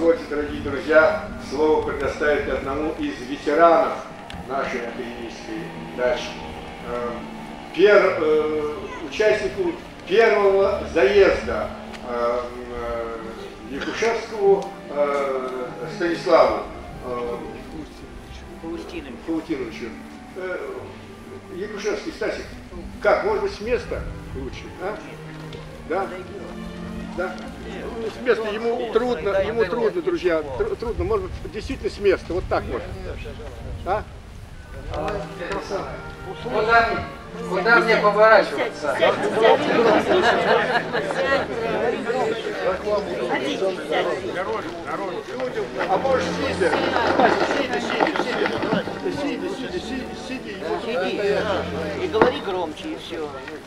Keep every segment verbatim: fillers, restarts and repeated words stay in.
позвольте, дорогие друзья, слово предоставить одному из ветеранов нашей академической дачи, пер, э, участнику первого заезда э, э, Якушевскому э, Станиславу э, Паутиновичу. Э, Якушевский, Стасик, как, может быть, с места лучше, а? Да? Да? Ну, с места ему трудно, ему трудно, друзья, тр трудно, может быть, действительно с места, вот так может. А? Куда, куда мне поворачиваться? А может сидя? Сидя, сидя, сидя. Сидя, сидя, сидя, сидя. Сиди и говори громче, и все.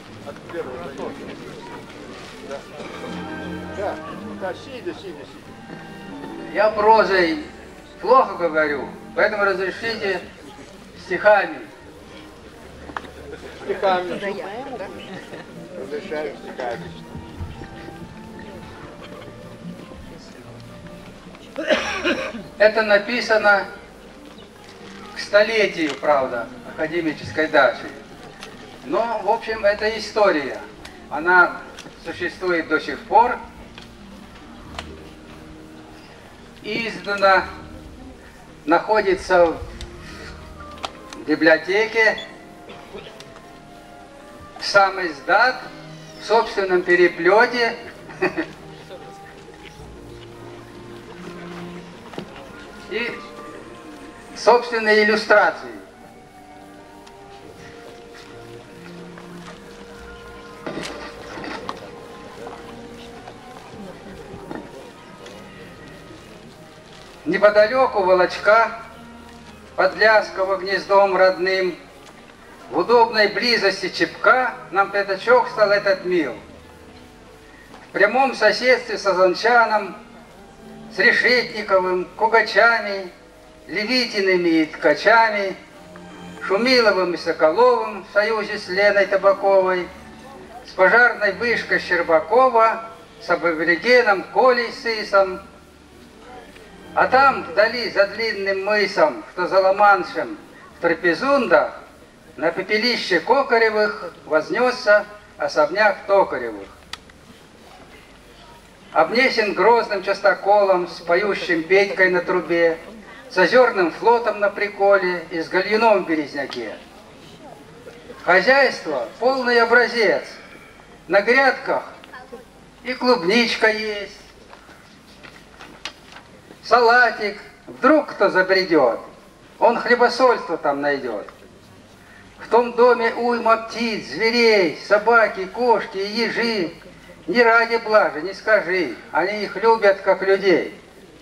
Да, да, сидя, сидя, сидя. Я прозой плохо говорю, поэтому разрешите стихами. Стихами. Разрешаю стихами. Это написано к столетию, правда, академической дачи. Но, в общем, это история. Она существует до сих пор. Издана, находится в библиотеке, сам издат в собственном переплете. И собственные иллюстрации. Неподалеку Волочка, под Лясково гнездом родным, в удобной близости Чепка нам пятачок стал этот мил. В прямом соседстве с Азанчаном, с Решетниковым, Кугачами, Левитиными и Ткачами, Шумиловым и Соколовым в союзе с Леной Табаковой, с пожарной вышкой Щербакова, с аборигеном Колей Сысом. А там, вдали, за длинным мысом, что за Ла-Маншем, в Трапезундах, на пепелище Кокаревых вознесся особняк Токаревых. Обнесен грозным частоколом с поющим Петькой на трубе, с озерным флотом на приколе и с гальюном в Березняке. Хозяйство — полный образец. На грядках и клубничка есть, салатик. Вдруг кто забредет, он хлебосольство там найдет. В том доме уйма птиц, зверей, собаки, кошки и ежи. Не ради блажи, не скажи, они их любят, как людей.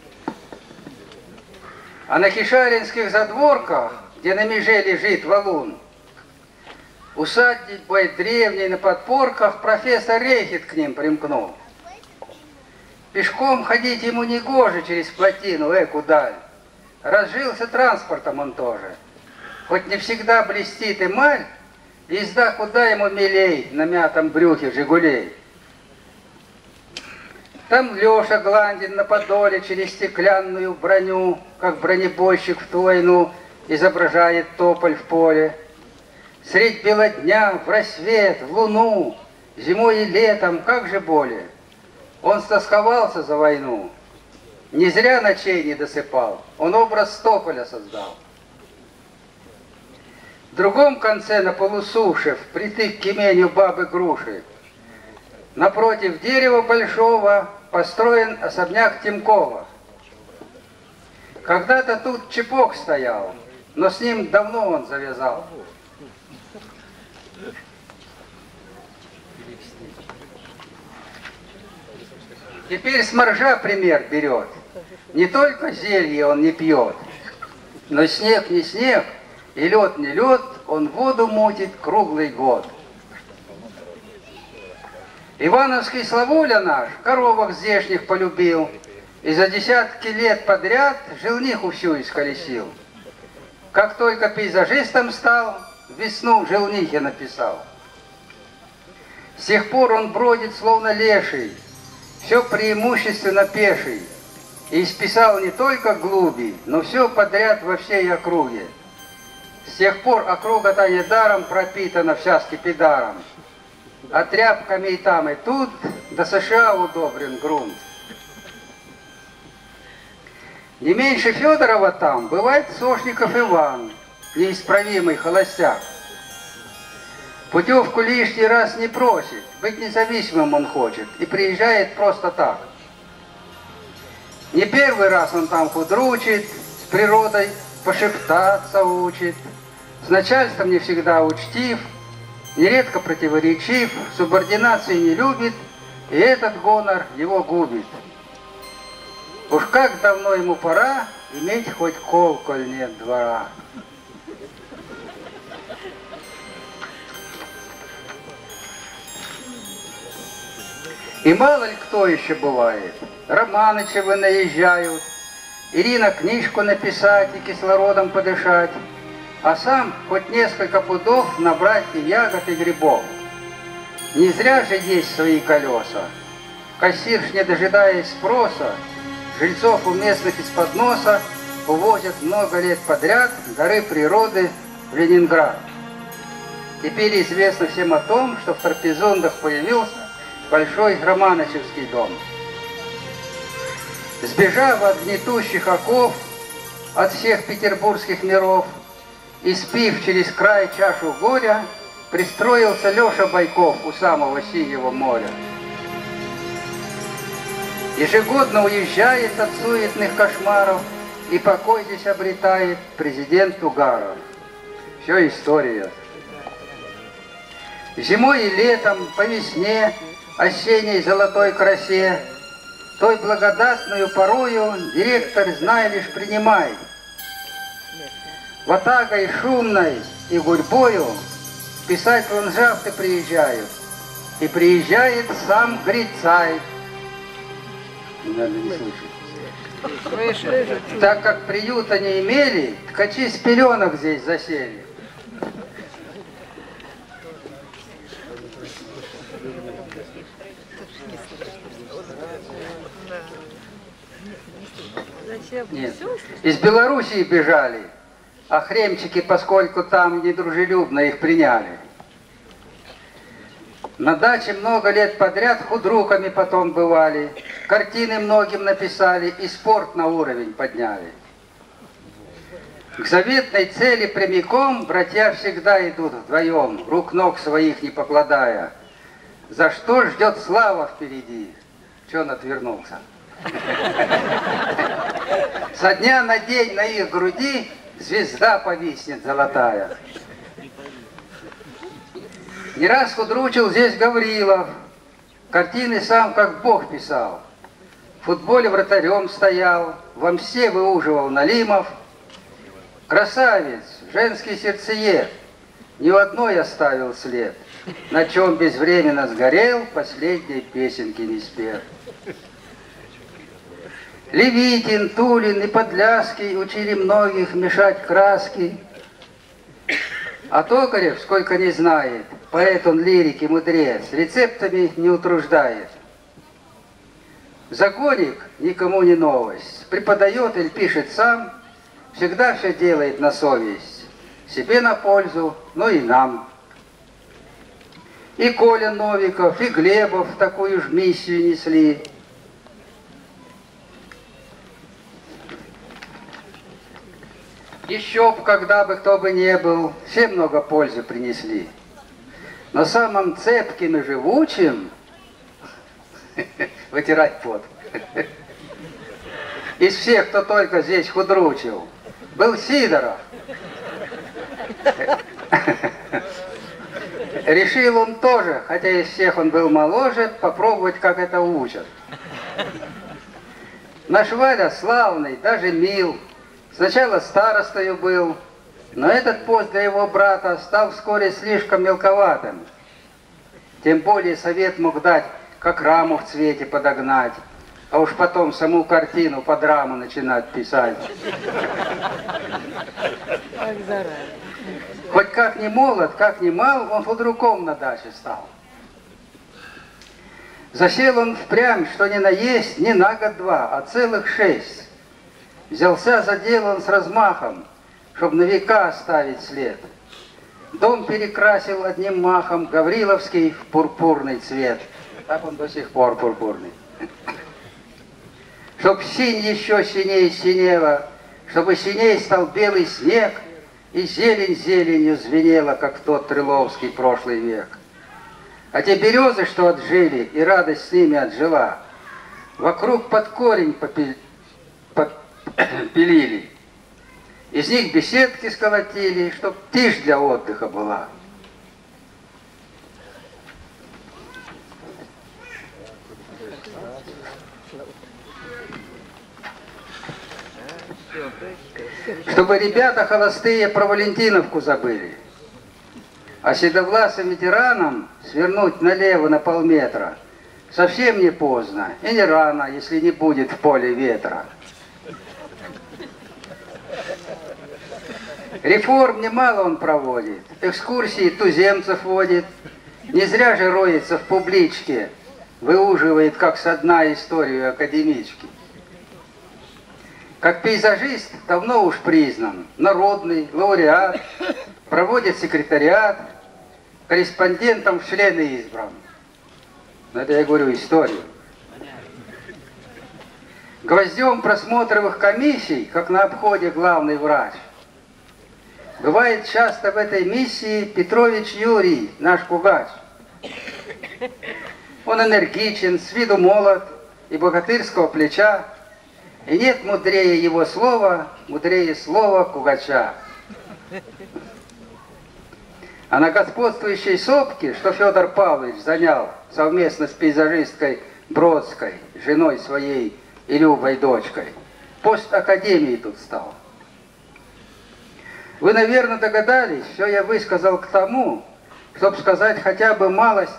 А на хишаринских задворках, где на меже лежит валун, усадьбой древней на подпорках профессор Рейхет к ним примкнул. Пешком ходить ему не гоже через плотину, эку даль. Разжился транспортом он тоже. Хоть не всегда блестит эмаль, езда куда ему милей на мятом брюхе «Жигулей». Там Леша Гландин на подоле через стеклянную броню, как бронебойщик в ту войну, изображает тополь в поле. Средь бела дня, в рассвет, в луну, зимой и летом, как же более. Он стосковался за войну, не зря ночей не досыпал, он образ тополя создал. В другом конце, на полусуше, впритык к имению бабы Груши, напротив дерева большого построен особняк Тимкова. Когда-то тут Чепок стоял, но с ним давно он завязал. Теперь с моржа пример берет. Не только зелье он не пьет, но снег не снег и лед не лед, он воду мутит круглый год. Ивановский Славуля наш коровок здешних полюбил и за десятки лет подряд жилниху всю исколесил. Как только пейзажистом стал, весну в жилнихе написал. С тех пор он бродит словно леший, все преимущественно пеший, и исписал не только глуби, но все подряд во всей округе. С тех пор округа-то недаром пропитана вся скипидаром, а тряпками и там, и тут до США удобрен грунт. Не меньше Федорова там бывает Сошников Иван, неисправимый холостяк. Путевку лишний раз не просит, быть независимым он хочет и приезжает просто так. Не первый раз он там худручит, с природой пошептаться учит, с начальством не всегда учтив, нередко противоречив, субординации не любит, и этот гонор его губит. Уж как давно ему пора иметь хоть кол, коль нет двора. И мало ли кто еще бывает. Романычевы наезжают, Ирина книжку написать и кислородом подышать, а сам хоть несколько пудов набрать и ягод, и грибов. Не зря же есть свои колеса. Кассирш, не дожидаясь спроса, жильцов у местных из-под носа увозят много лет подряд дары природы в Ленинград. Теперь известно всем о том, что в Трапезундах появился большой романычевский дом. Сбежав от гнетущих оков, от всех петербургских миров, и спив через край чашу горя, пристроился Леша Байков у самого Синего моря. Ежегодно уезжает от суетных кошмаров, и покой здесь обретает президент Угаров. Все история. Зимой и летом, по весне, осенней золотой красе, той благодатную порою директор, знай, лишь принимай. Ватагой шумной и гурьбою писать ландшафты приезжают, и приезжает сам Грицай. Надо не слышать. Так как приюта не имели, ткачи с пеленок здесь засели. Нет. Из Белоруссии бежали, а хремчики, поскольку там недружелюбно их приняли. На даче много лет подряд худруками потом бывали, картины многим написали и спорт на уровень подняли. К заветной цели прямиком братья всегда идут вдвоем, рук ног своих не покладая. За что ждет слава впереди? Че он отвернулся? Со дня на день на их груди звезда повиснет золотая. Не раз худручил здесь Гаврилов, картины сам как Бог писал. В футболе вратарем стоял, в Омсе выуживал Налимов. Красавец, женский сердцеед, ни в одной оставил след, на чем безвременно сгорел, последней песенки не спел. Левитин, Тулин и Подляский учили многих мешать краски. А Токарев, сколько не знает, поэт он лирик и мудрец, рецептами не утруждает. Законник никому не новость, преподает или пишет сам, всегда все делает на совесть, себе на пользу, но и нам. И Коля Новиков, и Глебов такую ж миссию несли. Еще б, когда бы кто бы не был, все много пользы принесли. Но самым цепким и живучим вытирать пот. Из всех, кто только здесь худручил, был Сидоров. Решил он тоже, хотя из всех он был моложе, попробовать, как это учат. Наш Валя славный, даже мил. Сначала старостою был, но этот пост для его брата стал вскоре слишком мелковатым. Тем более совет мог дать, как раму в цвете подогнать, а уж потом саму картину под раму начинать писать. Хоть как ни молод, как ни мал, он худруком на даче стал. Засел он впрямь, что ни на есть, не на год-два, а целых шесть. Взялся за дело он с размахом, чтоб на века оставить след. Дом перекрасил одним махом Гавриловский в пурпурный цвет. Так он до сих пор пурпурный. Чтоб синь еще синей синела, чтобы синей стал белый снег, и зелень зеленью звенела, как в тот Триловский прошлый век. А те березы, что отжили, и радость с ними отжила, вокруг под корень попи... попилили. Из них беседки сколотили, чтоб тишь для отдыха была. Чтобы ребята холостые про Валентиновку забыли. А седовласым ветеранам свернуть налево на полметра совсем не поздно и не рано, если не будет в поле ветра. Реформ немало он проводит, экскурсии туземцев водит, не зря же роется в публичке, выуживает как со дна историю академички. Как пейзажист давно уж признан, народный, лауреат, проводит секретариат, корреспондентом в члены избран. Но это я говорю историю. Гвоздем просмотровых комиссий, как на обходе главный врач, бывает часто в этой миссии Петрович Юрий, наш Кугач. Он энергичен, с виду молод и богатырского плеча, и нет мудрее его слова, мудрее слова Кугача. А на господствующей сопке, что Федор Павлович занял совместно с пейзажисткой Бродской, женой своей и Любой дочкой, пост академии тут стал. Вы, наверное, догадались, что я высказал к тому, чтобы сказать хотя бы малость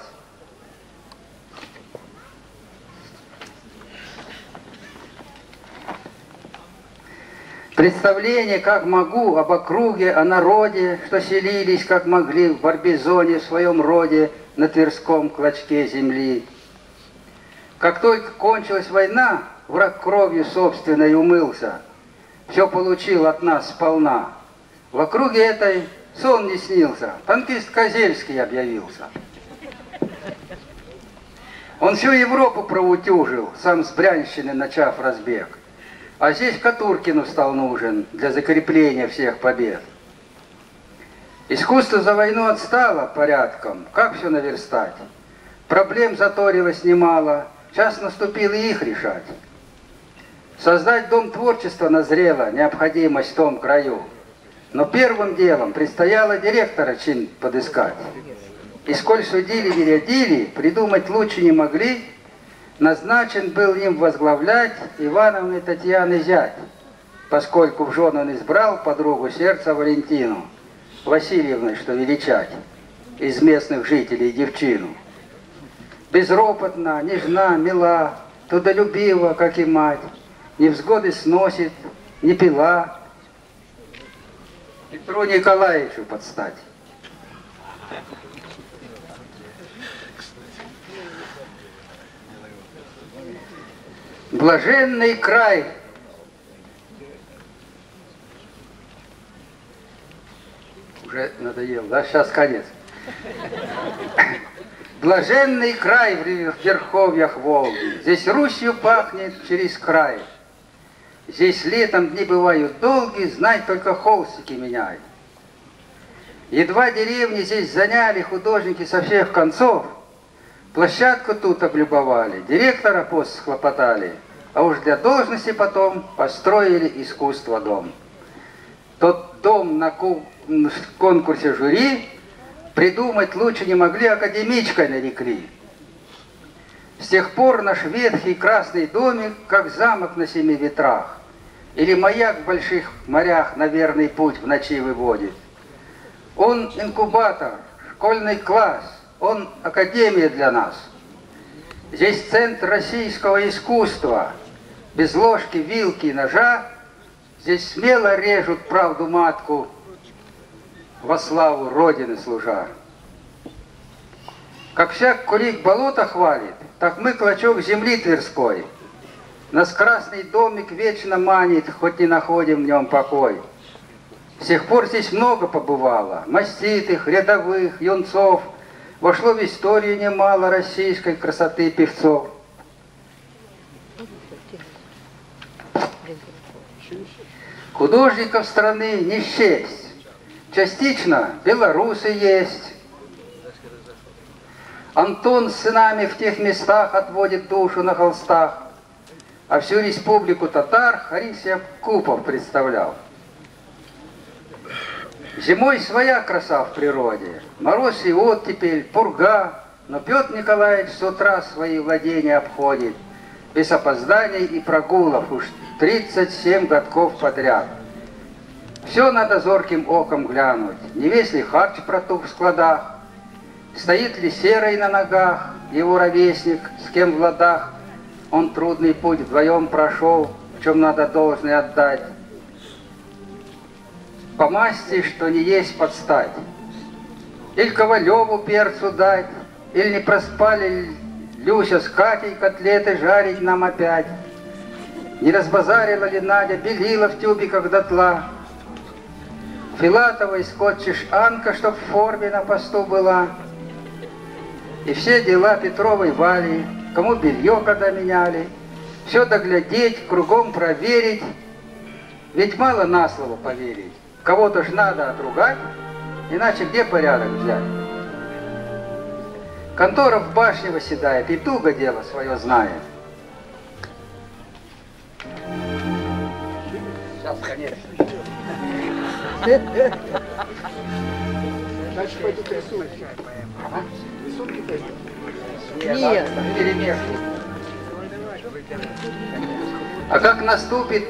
представление, как могу, об округе, о народе, что селились, как могли, в Барбизоне, в своем роде, на Тверском клочке земли. Как только кончилась война, враг кровью собственной умылся, все получил от нас сполна. В округе этой сон не снился, танкист Козельский объявился. Он всю Европу проутюжил, сам с Брянщины начав разбег. А здесь Катуркину стал нужен для закрепления всех побед. Искусство за войну отстало порядком, как все наверстать? Проблем заторилось немало, час наступил и их решать. Создать дом творчества назрела необходимость в том краю. Но первым делом предстояло директора чин подыскать. И сколь судили и рядили, придумать лучше не могли. Назначен был им возглавлять Ивановны Татьяны зять, поскольку в жены он избрал подругу сердца Валентину, Васильевну, что величать, из местных жителей девчину. Безропотна, нежна, мила, трудолюбива, как и мать, невзгоды сносит, не пила, Петру Николаевичу подстать. Блаженный край. Уже надоел, да? Сейчас конец. Блаженный край в верховьях Волги. Здесь Русью пахнет через край. Здесь летом дни бывают долгие, знай, только холстики меняй. Едва деревни здесь заняли художники со всех концов, площадку тут облюбовали, директора пост схлопотали, а уж для должности потом построили искусство дом. Тот дом на конкурсе жюри придумать лучше не могли, академичкой нарекли. С тех пор наш ветхий красный домик, как замок на семи ветрах, или маяк в больших морях на верный путь в ночи выводит. Он инкубатор, школьный класс, он академия для нас. Здесь центр российского искусства. Без ложки, вилки и ножа здесь смело режут правду матку во славу Родины служа. Как всяк кулик болото хвалит, так мы клочок земли Тверской. Нас красный домик вечно манит, хоть не находим в нем покой. С тех пор здесь много побывало, маститых, рядовых, юнцов. Вошло в историю немало российской красоты певцов. Художников страны не счесть. Частично белорусы есть. Антон с сынами в тех местах отводит душу на холстах, а всю республику татар Харис Якупов представлял. Зимой своя краса в природе, мороз и оттепель, пурга, но Петр Николаевич с утра свои владения обходит, без опозданий и прогулов уж тридцать семь годков подряд. Все надо зорким оком глянуть, не весь ли харч протух в складах, стоит ли серый на ногах, его ровесник, с кем в ладах, он трудный путь вдвоем прошел, в чем надо должное отдать. По масти, что не есть подстать. Или Ковалеву перцу дать, или не проспали Люся с Катей котлеты жарить нам опять. Не разбазарила ли Надя белила в тюбиках дотла. Филатовой скотчишь Анка, чтоб в форме на посту была. И все дела Петровой Вали, кому белье когда меняли, все доглядеть, кругом проверить, ведь мало на слово поверить. Кого-то ж надо отругать, иначе где порядок взять? Контора в башне восседает, и туго дело свое знает. Сейчас, конечно. Дальше пойдут рисунки. Рисунки пойдут? Нет, перемешку. А как наступит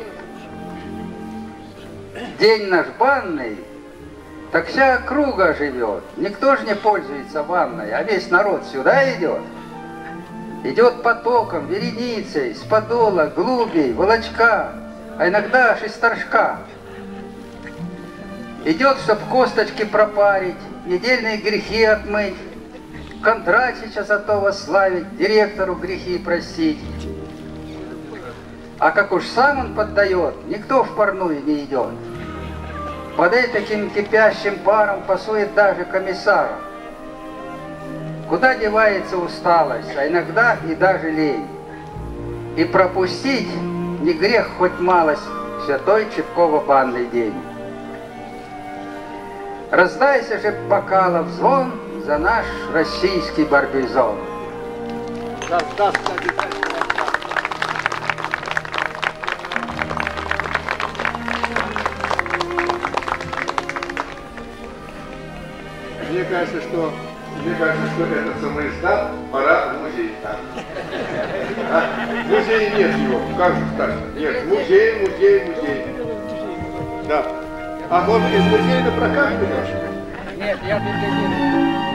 день наш банный, так вся округа живет. Никто же не пользуется ванной, а весь народ сюда идет. Идет потоком, вереницей, с подола, глубей, волочка, а иногда аж из торжка. Идет, чтоб косточки пропарить, недельные грехи отмыть, Кондратича зато восславить, директору грехи простить. А как уж сам он поддает, никто в парную не идет. Под этим кипящим паром пасует даже комиссар. Куда девается усталость, а иногда и даже лень. И пропустить не грех хоть малость святой Чепкова-банный день. Раздайся же бокалов звон за наш российский барбизон. Да, да, кстати, да. Мне кажется, что мне кажется, что этот самоиздат пора в музей. Да. А? В музее нет его. Как же так? Нет, музей, музей, музей. Да. А он из музея на прокат берешь? Нет, я тут